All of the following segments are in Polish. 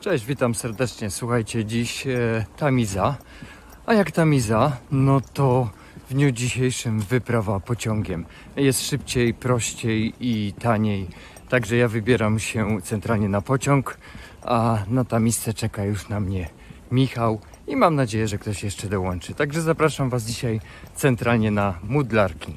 Cześć, witam serdecznie. Słuchajcie, dziś Tamiza. A jak Tamiza, no to w dniu dzisiejszym wyprawa pociągiem. Jest szybciej, prościej i taniej. Także ja wybieram się centralnie na pociąg, a na Tamizce czeka już na mnie Michał i mam nadzieję, że ktoś jeszcze dołączy. Także zapraszam Was dzisiaj centralnie na Mudlarking.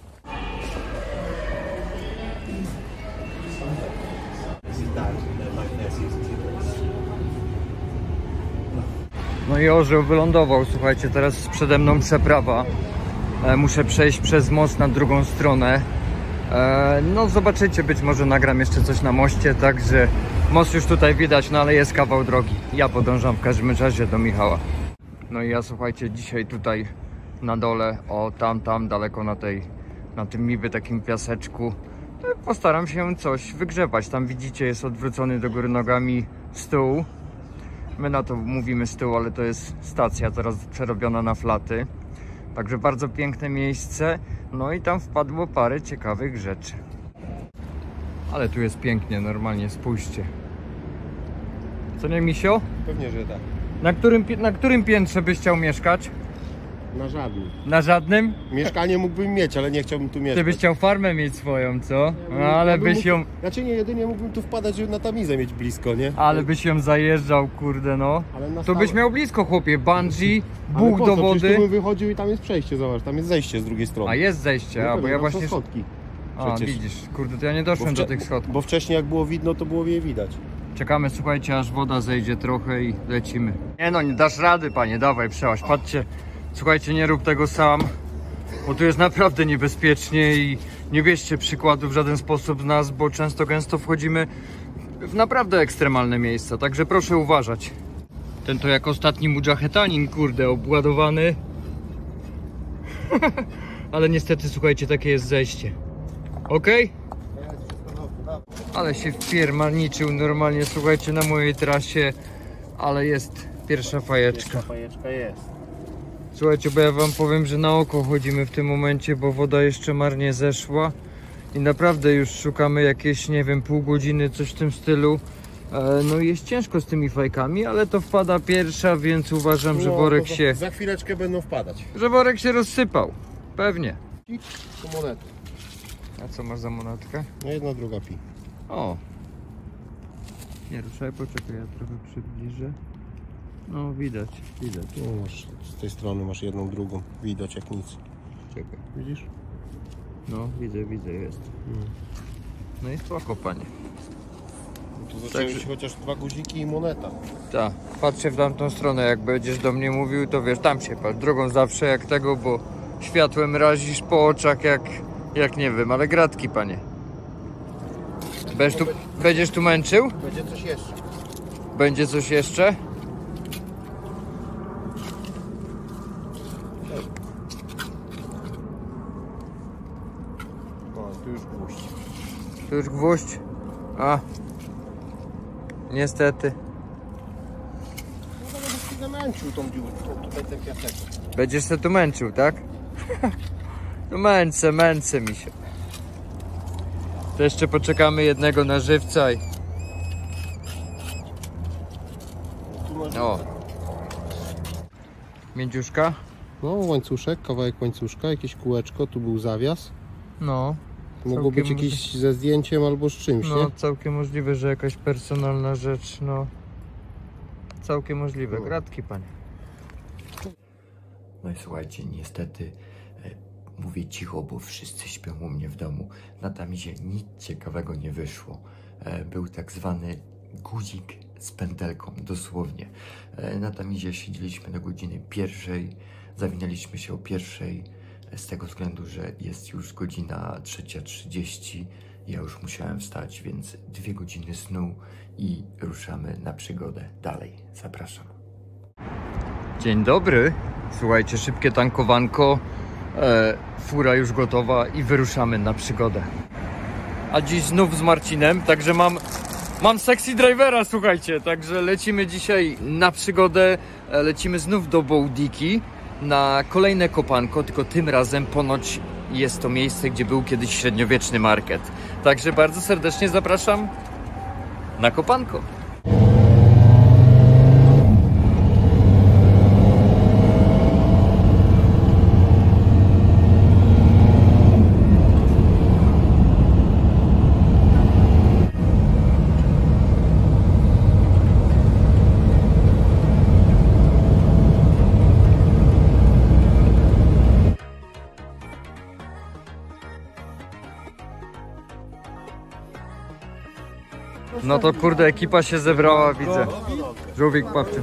No i orzeł wylądował, słuchajcie, teraz przede mną przeprawa. Muszę przejść przez most na drugą stronę. No zobaczycie, być może nagram jeszcze coś na moście, także most już tutaj widać, no ale jest kawał drogi. Ja podążam w każdym razie do Michała. No i ja, słuchajcie, dzisiaj tutaj na dole, o tam daleko na tym niby takim piaseczku, postaram się coś wygrzewać. Tam widzicie, jest odwrócony do góry nogami stół. My na to mówimy stół, ale to jest stacja teraz przerobiona na flaty. Także bardzo piękne miejsce. No i tam wpadło parę ciekawych rzeczy. Ale tu jest pięknie, normalnie, spójrzcie. Co nie, Misio? Pewnie, że tak. Na którym piętrze byś chciał mieszkać? Na żadnym. Na żadnym? Mieszkanie mógłbym mieć, ale nie chciałbym tu mieszkać. Ty byś chciał farmę mieć swoją, co? No, ale byś ją... Znaczy nie, jedynie mógłbym tu wpadać, żeby na Tamizę mieć blisko, nie? Ale byś ją zajeżdżał, kurde, no. To byś miał blisko, chłopie, bungee, Bóg do wody. Przecież tu bym wychodził i tam jest przejście, zobacz, tam jest zejście z drugiej strony. A jest zejście, no, bo ja właśnie... schodki. A, widzisz, kurde, to ja nie doszłem do tych schodków. Bo wcześniej jak było widno, to było je widać. Czekamy, słuchajcie, aż woda zejdzie trochę i lecimy. Nie no, nie dasz rady, panie, dawaj, przełaź, patrzcie. Słuchajcie, nie rób tego sam, bo tu jest naprawdę niebezpiecznie i nie bierzcie przykładu w żaden sposób z nas, bo gęsto wchodzimy w naprawdę ekstremalne miejsca, także proszę uważać. Ten to jak ostatni mudżahetanin, kurde, obładowany. Ale niestety, słuchajcie, takie jest zejście. Okej? Ale się wpiermalniczył normalnie, słuchajcie, na mojej trasie, ale jest pierwsza fajeczka. Pierwsza fajeczka jest. Słuchajcie, bo ja wam powiem, że na oko chodzimy w tym momencie, bo woda jeszcze marnie zeszła i naprawdę już szukamy jakieś, nie wiem, pół godziny, coś w tym stylu. No i jest ciężko z tymi fajkami, ale to wpada pierwsza, więc uważam, że worek się... Za chwileczkę będą wpadać. Że worek się rozsypał. Pewnie. To monety. A co masz za monetkę? No jedna, druga pi. O. Nie ruszaj, poczekaj, ja trochę przybliżę. No widać. No, masz, z tej strony masz jedną, drugą. Widać jak nic. Czekaj. Widzisz? No, widzę, jest. No i spoko, panie. No tu zaczęły się chociaż dwa guziki i moneta. Tak, patrzcie w tamtą stronę, jak będziesz do mnie mówił, to wiesz, tam się patrz, drogą zawsze jak tego, bo światłem razisz po oczach jak nie wiem, ale gratki, panie. Będziesz tu męczył? Będzie coś jeszcze. Będzie coś jeszcze? O, tu już gwóźdź. Tu już gwóźdź? A, niestety. No to byś się zamęczył tą dziurę, tutaj ten piasek. Będziesz się tu męczył, tak? No męczę mi się. To jeszcze poczekamy jednego na żywca i... O. Międziuszka? No, łańcuszek, kawałek łańcuszka, jakieś kółeczko, tu był zawias. No. Mogło być jakiś ze zdjęciem albo z czymś, no, nie? całkiem możliwe, że jakaś personalna rzecz, no. Całkiem możliwe. Gratki, panie. No i słuchajcie, niestety mówię cicho, bo wszyscy śpią u mnie w domu. Na Tamizie nic ciekawego nie wyszło. Był tak zwany guzik z pętelką, dosłownie. Na Tamizie siedzieliśmy do godziny 1:00, zawinęliśmy się o 1:00, z tego względu, że jest już godzina 3:30. Ja już musiałem wstać, więc 2 godziny snu i ruszamy na przygodę dalej. Zapraszam. Dzień dobry. Słuchajcie, szybkie tankowanko. Fura już gotowa i wyruszamy na przygodę. A dziś znów z Marcinem, także mam sexy drivera, słuchajcie. Także lecimy dzisiaj na przygodę. Lecimy znów do Bołdiki na kolejne kopanko, tylko tym razem ponoć jest to miejsce, gdzie był kiedyś średniowieczny market. Także bardzo serdecznie zapraszam na kopanko. No to kurde, ekipa się zebrała, widzę. Żółwik, babciu.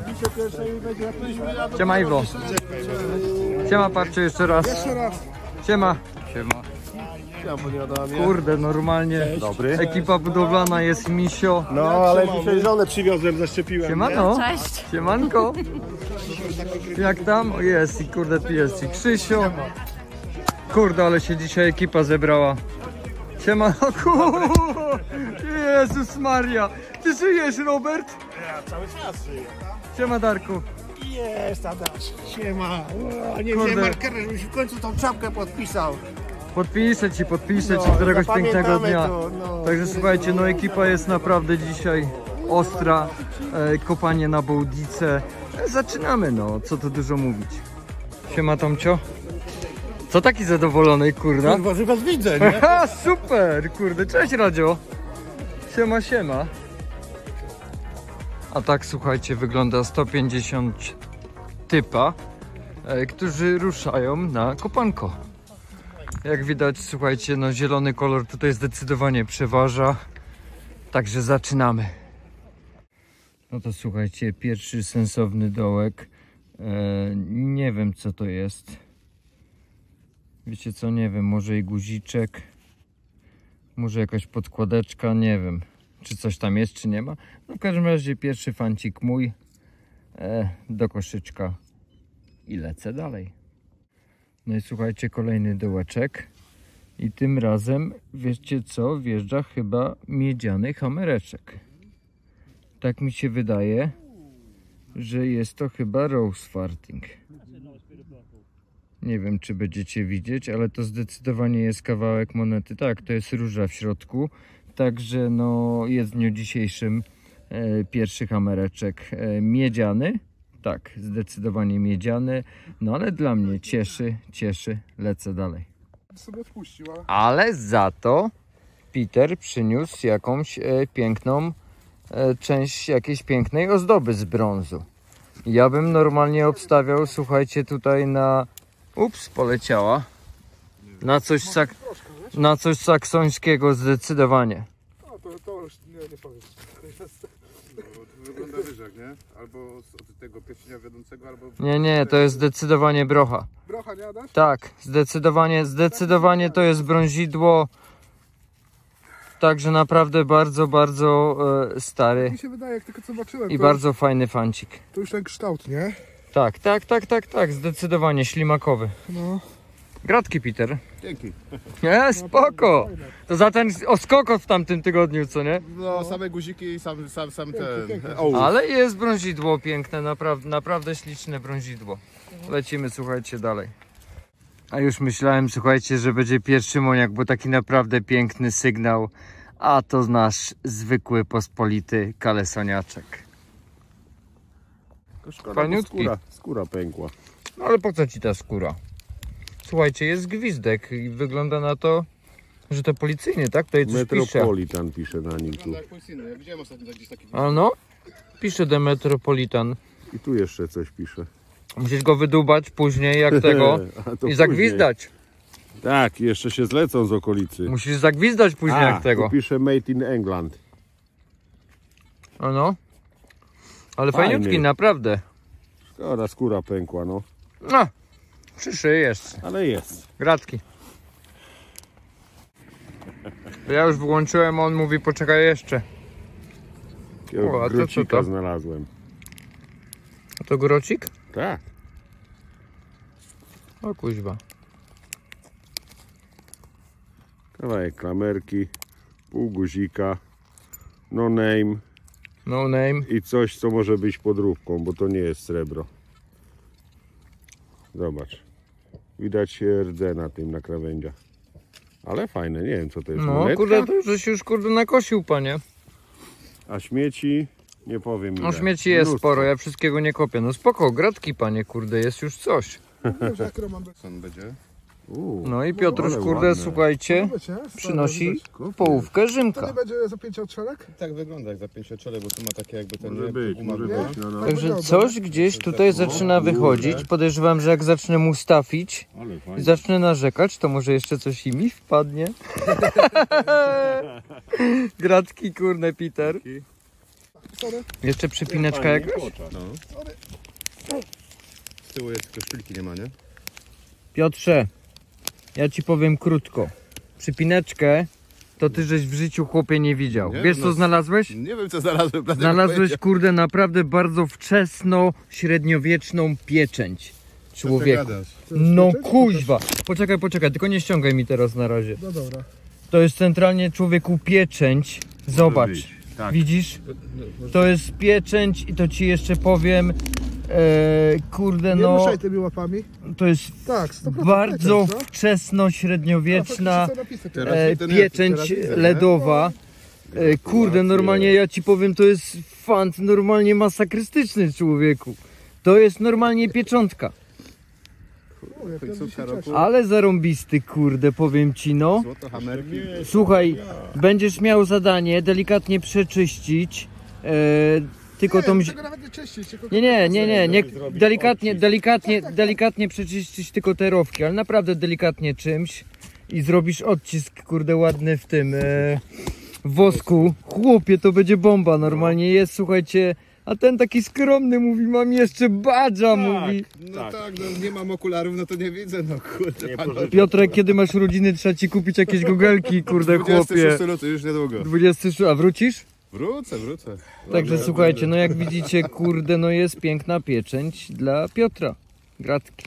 Siema Iwo. Siema, babciu, jeszcze raz. Siema. Siema. Kurde, normalnie ekipa budowlana jest misio. No, ale dzisiaj żonę przywiozłem, zaszczepiłem. Siemano. Cześć. Siemanko. Jak tam? O, jest i kurde, tu jest i Krzysio. Kurde, ale się dzisiaj ekipa zebrała. Siema, kurde. Jezus Maria. Ty żyjesz, Robert? Ja cały czas żyję. Siema, Darku. Jest, Adaś. Siema. O, nie Kurde. wiem, markerem, żebyś w końcu tą czapkę podpisał. Podpiszę ci No, któregoś pięknego zapamiętamy dnia. to, no. Także słuchajcie, no ekipa jest naprawdę dzisiaj ostra. Kopanie na Bołdice. Zaczynamy, no, co tu dużo mówić. Siema, Tomcio. Co taki zadowolony, kurna? Kurwa, że was widzę, nie? Ha, super, kurde, cześć Radzio. Siema, siema. A tak, słuchajcie, wygląda 150 typa, którzy ruszają na kopanko. Jak widać, słuchajcie, no zielony kolor tutaj zdecydowanie przeważa. Także zaczynamy. No to słuchajcie, pierwszy sensowny dołek. Nie wiem, co to jest. Wiecie co, nie wiem, może i guziczek, może jakaś podkładeczka, nie wiem, czy coś tam jest, czy nie ma. No w każdym razie pierwszy fancik mój do koszyczka i lecę dalej. No i słuchajcie, kolejny dołeczek i tym razem, wiecie co, wjeżdża chyba miedziany hamereczek. Tak mi się wydaje, że jest to chyba rose farting. Nie wiem, czy będziecie widzieć, ale to zdecydowanie jest kawałek monety. Tak, to jest róża w środku. Także no jest w dniu dzisiejszym pierwszy hamereczek miedziany. Tak, zdecydowanie miedziany. No ale dla mnie cieszy. Lecę dalej. Ale za to Peter przyniósł jakąś piękną część jakiejś pięknej ozdoby z brązu. Ja bym normalnie obstawiał, słuchajcie, tutaj na... Ups, poleciała. Na coś saksońskiego zdecydowanie. To już nie powiem. Wygląda wyżak, nie? Albo od tego pierścienia wiodącego, albo... Nie, to jest zdecydowanie brocha. Brocha, nie Adaś? Tak, zdecydowanie to jest brązidło. Także naprawdę bardzo stary Mi się wydaje, jak tylko zobaczyłem, i to, bardzo fajny fancik. to już ten kształt, nie? Tak, zdecydowanie ślimakowy. No. Gratki, Peter. Dzięki. Nie, spoko. To za ten oskokot w tamtym tygodniu, co nie? No, same guziki i sam ten... pięknie. Ale jest brązidło piękne, naprawdę śliczne brązidło. Lecimy, słuchajcie, dalej. A już myślałem, słuchajcie, że będzie pierwszy moniak, bo taki naprawdę piękny sygnał. A to nasz zwykły, pospolity kalesoniaczek. Szkoda, Fajniutki. skóra pękła. No ale po co ci ta skóra? Słuchajcie, jest gwizdek i wygląda na to, że to policyjny, tak? Tutaj coś pisze. Metropolitan pisze na nim tu. Jak policyjny, ja widziałem ostatnio gdzieś taki... A no, pisze The Metropolitan. I tu jeszcze coś pisze. Musisz go wydubać później jak tego A to i zagwizdać. później. Tak, jeszcze się zlecą z okolicy. Musisz zagwizdać później jak tego. Tu pisze Made in England. A no. Ale Fajny. fajniutki, naprawdę. Szkoda, skóra pękła, no. No, przyszyjesz. Ale jest. Gratki. Ja już wyłączyłem, on mówi poczekaj jeszcze. Takiego O, a to co grocika to? znalazłem. A to grocik? Tak. O kuźwa. Kawałek klamerki, pół guzika, no name No name. i coś, co może być podróbką, bo to nie jest srebro. Zobacz. Widać rdze na tym, na krawędziach. Ale fajne, nie wiem co to jest. No monetka? kurde, to żeś już kurde nakosił, panie. A śmieci, nie powiem ile. No śmieci jest Mnóstwo. sporo, ja wszystkiego nie kopię. No spoko, gratki panie, kurde, jest już coś. Wiem, że jak Roman Co on będzie? No i Piotruś, ale kurde, ładne. słuchajcie, przynosi połówkę To Rzymka. nie będzie zapięcia od szereg? Tak wygląda jak zapięcie czole, bo tu ma takie jakby ten Może być, może być. No. Także coś gdzieś tutaj zaczyna wychodzić. Podejrzewam, że jak zacznę mu stawić Ale i fajnie. zacznę narzekać, to może jeszcze coś i mi wpadnie. Gratki, kurde, Peter. Jeszcze przypineczka jakaś? Z tyłu jest tylko szpilki nie ma, nie? Piotrze, ja ci powiem krótko. Przypineczkę to ty żeś w życiu, chłopie, nie widział. Nie, Wiesz, no, co znalazłeś? Nie wiem co znalazłem. dlatego Znalazłeś, powiedziałem. kurde, naprawdę bardzo wczesno-średniowieczną pieczęć człowieku. gadasz? No pieczęć? kuźwa. Poczekaj, tylko nie ściągaj mi teraz na razie. No dobra. To jest centralnie, człowieku, pieczęć. Zobacz, być, tak. widzisz? To jest pieczęć i to ci jeszcze powiem, kurde, Nie no, ruszaj tymi łapami. to jest Tak, 100% bardzo pieczęć, no. wczesno-średniowieczna Faktycznie są napisy. Teraz pieczęć teraz widzę, nie? ledowa. Kurde, normalnie ja ci powiem, to jest fant normalnie masakrystyczny, człowieku. To jest normalnie pieczątka. Mówię, Końcówka 50. roku. Ale zarąbisty, kurde, powiem ci, no. Złoto, hamerki. Słuchaj, będziesz miał zadanie delikatnie przeczyścić, tylko tą... Tego nawet nie czyścić. tylko- Nie, delikatnie przeczyścić tylko te rowki, ale naprawdę delikatnie czymś i zrobisz odcisk, kurde, ładny w tym w wosku. Chłopie, to będzie bomba, normalnie jest, słuchajcie, a ten taki skromny mówi, mam jeszcze badża, mówi. No tak, no nie mam okularów, no to nie widzę, no kurde. pan- Piotrek, kiedy masz urodziny, trzeba ci kupić jakieś gogelki, kurde, chłopie. 26 luty, już niedługo. 26, a wrócisz? Wrócę. Także słuchajcie, no jak widzicie, kurde, no jest piękna pieczęć dla Piotra. Gratki.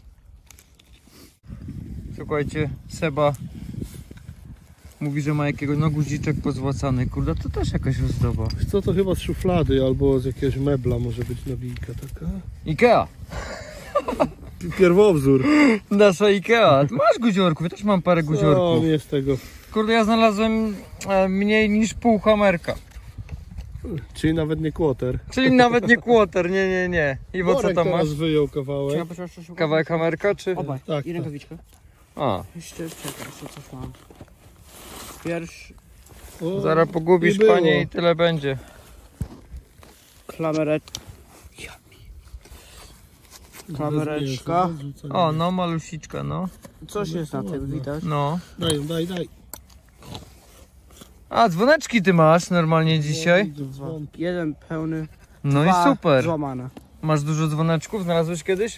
Słuchajcie, Seba mówi, że ma jakiegoś, no, guziczek pozłacany, kurde, to też jakaś ozdoba. Co to chyba z szuflady albo z jakiegoś mebla może być nabijka taka. Ikea! Pierwowzór. Nasza Ikea. Masz guziorków, ja też mam parę O, guziorków. jest tego. Kurde, ja znalazłem mniej niż pół hamerka. Czyli nawet nie kłoter. Czyli nawet nie quarter, nie. Iwo, co Worek tam teraz masz? wyjął kawałek. Kawałek hamerka, czy? Obaj. Tak, I tak. rękawiczkę. A, Jeszcze coś mam. Pierwszy O, zaraz pogubisz, nie było. panie, i tyle będzie. klamerek. Klamereczka. O, no, malusiczka, no. Coś jest na tym, widać. No. Daj. A, dzwoneczki ty masz normalnie dzisiaj? Jeden pełny, No i dwa super. złamane. Masz dużo dzwoneczków? Znalazłeś kiedyś?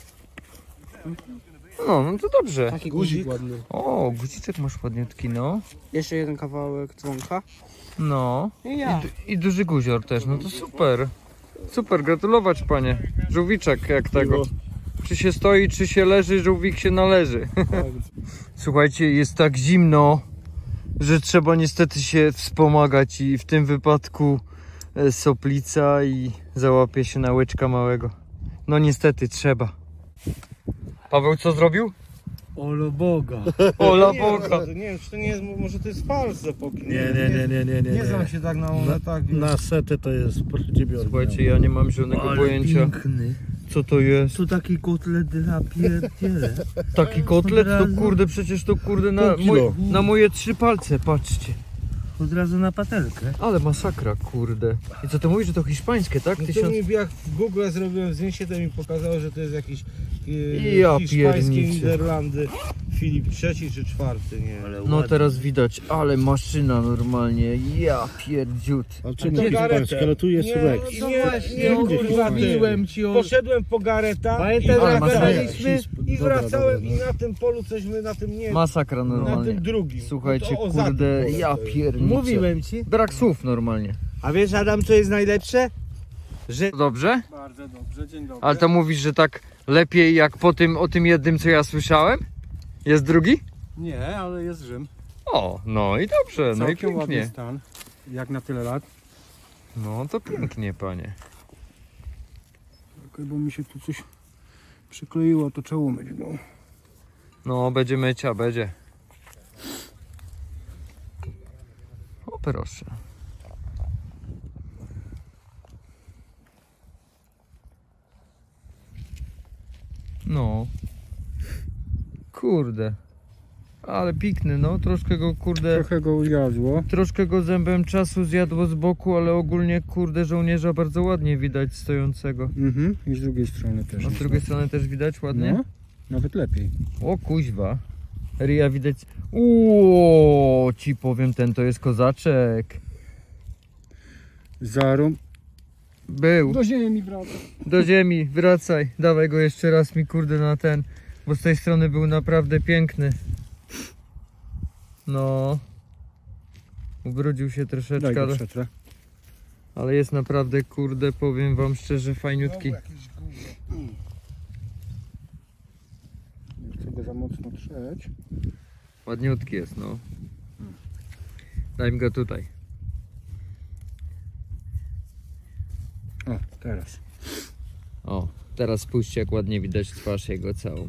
No to dobrze. Taki Guzik guzik. ładny. O, guziczek masz ładniutki, no. Jeszcze jeden kawałek dzwonka. No. I ja. I duży guzior też, no to super. Super, gratulować, panie. Żółwiczek jak tego. Czy się stoi, czy się leży, żółwik się należy. Słuchajcie, jest tak zimno, że trzeba niestety się wspomagać i w tym wypadku soplica i załapie się na łyczka małego. No niestety trzeba. Paweł co zrobił? Olo Boga. Ola Boga. Nie wiem, czy to nie jest, może to jest fals z epoki. Nie. Nie znam się tak na monetach, więc... Na setę to jest przedsiębiorstwo. Słuchajcie, ja nie mam żadnego pojęcia, Piękny. co to jest. To taki kotlet dla pierdziele. Taki kotlet to kurde, przecież to kurde na moje 3 palce, patrzcie. Od razu na patelkę. Ale masakra, kurde. I co ty mówisz, że to hiszpańskie, tak? No to mi, jak w Google zrobiłem zdjęcie, to mi pokazało, że to jest jakiś Ja hiszpańskie pierniczę. Niderlandy. Filip III czy IV, nie. No teraz widać, ale maszyna normalnie, ja pierdziut. A czym to to garetę. hiszpańska? Ale tu jest Rex. Nie, kurwa, Mówiłem ci o... Poszedłem po gareta Pamiętaj, i ale wracaliśmy i Dobra, wracałem dobra. i na tym polu cośmy na tym nie... Masakra Na normalnie. tym drugim. Słuchajcie, To o kurde, zakup ja poszedłem. pierniczę. Mówiłem ci. Brak słów normalnie. A wiesz, Adam, co jest najlepsze? Że... Dobrze? Bardzo dobrze, dzień dobry. Ale to mówisz, że tak lepiej jak po tym, o tym jednym, co ja słyszałem? Jest drugi? Nie, ale jest Rzym. O, no i dobrze, no i Całkiem ładny pięknie. stan. Jak na tyle lat. No to pięknie, panie. Okej, bo mi się tu coś przykleiło, to trzeba umyć. No. No, będzie mycia, będzie. O, proszę. No. Kurde. Ale pikny, no. Troszkę go, kurde... Trochę go ujadło. Troszkę go zębem czasu zjadło z boku, ale ogólnie, kurde, żołnierza bardzo ładnie widać stojącego. I z drugiej strony też. A z drugiej strony też widać ładnie? No, nawet lepiej. O kuźwa. Ryja widać. Uuu, ci powiem, ten to jest kozaczek. Zarąb. Był. Do ziemi, brata. Do ziemi, wracaj. Dawaj go jeszcze raz mi, kurde, na ten. Bo z tej strony był naprawdę piękny. No. Ubrudził się Daj troszeczkę, go przetrę. ale jest naprawdę, kurde, powiem wam szczerze, fajniutki. Nie chcę go za mocno trzeć. Ładniutki jest, no. Daj mi go tutaj. O, teraz. O, teraz spójrzcie, jak ładnie widać twarz jego całą.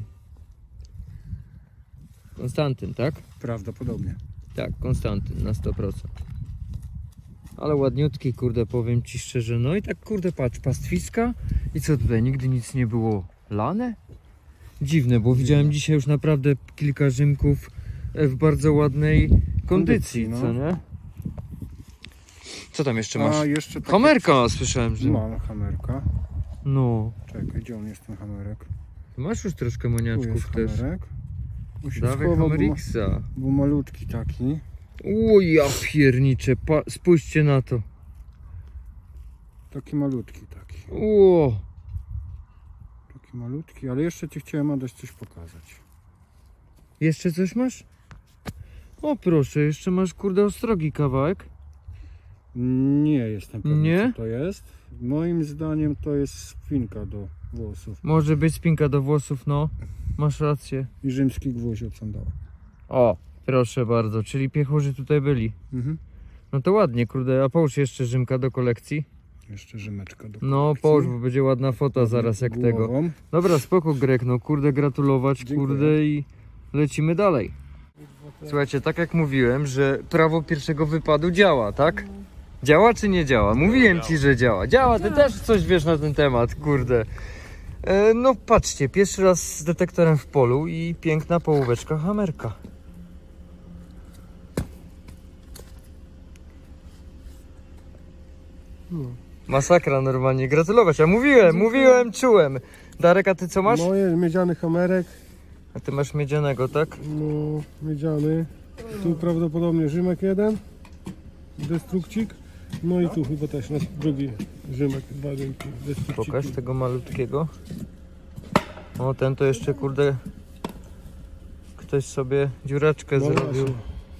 Konstantyn, tak? Prawdopodobnie. Tak, Konstantyn na 100%. Ale ładniutki, kurde, powiem ci szczerze. No i tak, kurde, patrz, pastwiska. I co tutaj, nigdy nic nie było lane? Dziwne, bo widziałem dzisiaj już naprawdę kilka rzymków w bardzo ładnej kondycji, no. co nie? Co tam jeszcze masz? A jeszcze takie... Hamerka, słyszałem, że... Mam hamerka. No. Czekaj, gdzie on jest ten hamerek? Masz już troszkę Tu jest moniaczków też. hamerek. Tu się Dawaj schował, Hameriksa. bo malutki taki. O ja pierniczę, spójrzcie na to. Taki malutki taki. O, Taki malutki, ale jeszcze ci chciałem Adaś coś pokazać. jeszcze coś masz? O proszę, jeszcze masz, kurde, ostrogi kawałek. Nie jestem pewien, Nie? co to jest. Moim zdaniem to jest spinka do włosów. Może być spinka do włosów, no. Masz rację. I rzymski gwóźdź od sandała. O, proszę bardzo, czyli piechorzy tutaj byli. Mhm. No to ładnie, kurde, a połóż jeszcze Rzymka do kolekcji. Jeszcze Rzymeczka do No kolekcji. połóż, bo będzie ładna fota zaraz jak tego. Głową. Dobra, spoko Grek, no kurde, gratulować, Dziękuję. kurde, i lecimy dalej. Słuchajcie, tak jak mówiłem, że prawo pierwszego wypadu działa, tak? Działa czy nie działa? Mówiłem ci, że działa. Działa, ty też coś wiesz na ten temat, kurde. No patrzcie, pierwszy raz z detektorem w polu i piękna połóweczka hamerka. Masakra normalnie, gratulować. Ja mówiłem, czułem. Darek, a ty co masz? Moje miedziany hamerek. A ty masz miedzianego, tak? No, miedziany. Tu prawdopodobnie Rzymek jeden. Destrukcik. No i tu chyba też nasz drugi Rzymek. Dwa dymki. Destrukciki. Pokaż tego malutkiego. O, ten to jeszcze, kurde, ktoś sobie dziureczkę No zrobił. właśnie.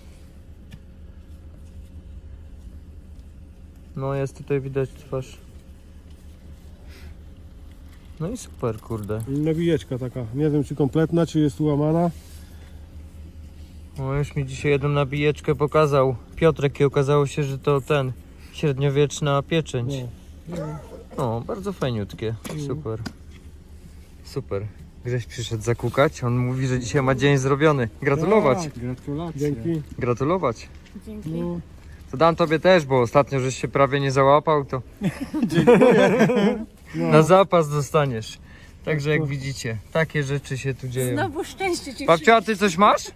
No, jest tutaj widać twarz. No i super, kurde. I nawijeczka taka. Nie wiem czy kompletna, czy jest ułamana. O, już mi dzisiaj jedną nabijeczkę pokazał Piotrek i okazało się, że to ten średniowieczna pieczęć. O, bardzo fajniutkie. Super. Super. Grześ przyszedł zakukać. On mówi, że dzisiaj ma dzień zrobiony. Gratulować. Tak, gratulacje. Dzięki. Gratulować. Dzięki. No, To dam tobie też, bo ostatnio żeś się prawie nie załapał, to no. na zapas dostaniesz. Także jak widzicie, takie rzeczy się tu dzieją. Znowu szczęście ci Babcia, a ty coś masz?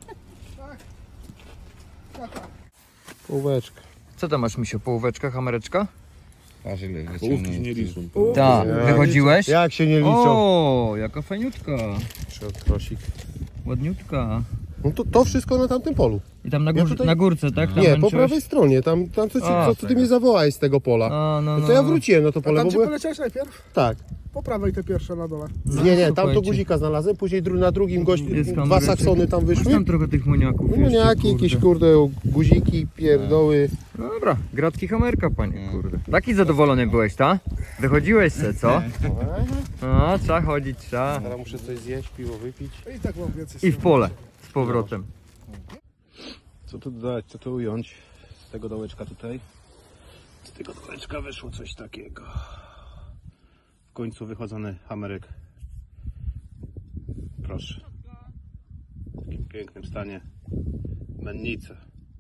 Półeczka. Co tam masz, Misio? Połóweczka, hamereczka? Patrz ile połówki się nie liczą. Tak. Wychodziłeś? Jak się nie liczą? O, jaka fajniutka. Krosik. Ładniutka. No to wszystko na tamtym polu. I tam na, Ja tutaj- na górce, tak? Tam Nie, po męczyłeś? prawej stronie, tam co ty mnie zawołałeś z tego pola. A, no, No to ja wróciłem na to A pole, tam bo gdzie były... poleciałeś najpierw? Tak. Po prawej te pierwsze na dole. No, Nie, tam to słuchajcie. guzika znalazłem, później na drugim gościu, Jest dwa kamereczek. saksony tam Masz wyszły. tam trochę tych moniaków No jeszcze, nie, jakieś kurde guziki, pierdoły. Dobra, gratki hamerka, panie, kurde. Taki zadowolony byłeś, ta? Wychodziłeś se, co? No, trzeba chodzić, trzeba. Teraz muszę coś zjeść, piwo wypić. I tak mam więcej. I w pole, z powrotem. Co tu dodać, co tu ująć z tego dołeczka tutaj? Z tego dołeczka wyszło coś takiego. W końcu wychodzony hamerek. Proszę. W takim pięknym stanie. Mennica.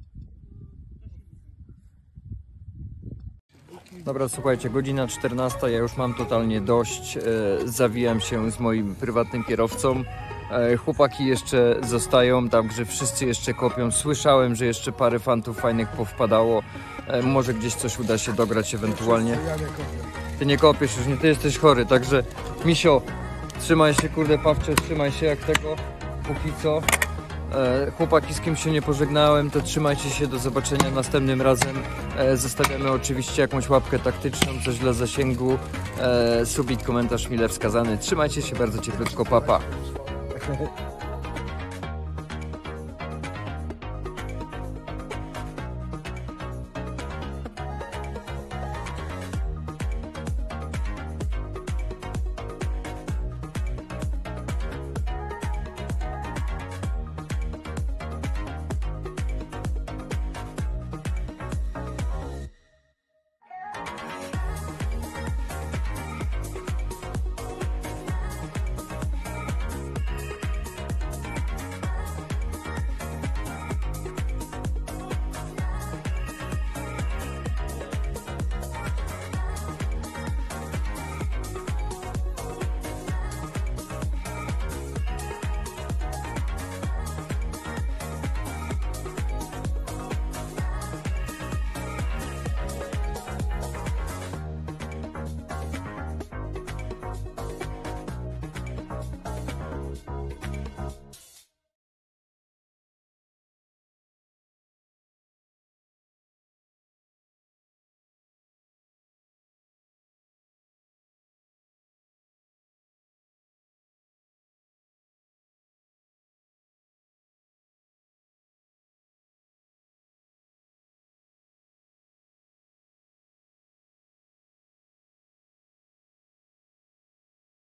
Dobra, słuchajcie, godzina 14, ja już mam totalnie dość. Zawijam się z moim prywatnym kierowcą Chłopaki jeszcze zostają, także wszyscy jeszcze kopią. Słyszałem, że jeszcze parę fantów fajnych powpadało. Może gdzieś coś uda się dograć ewentualnie. Ja nie kopię. Ty nie kopiesz już, nie, ty jesteś chory, także Misio, trzymaj się, kurde, Pawcio, trzymaj się jak tego, póki co. Chłopaki, z kim się nie pożegnałem, to trzymajcie się, do zobaczenia następnym razem. Zostawiamy oczywiście jakąś łapkę taktyczną, coś dla zasięgu, subik, komentarz mile wskazany. Trzymajcie się bardzo cieplutko, papa.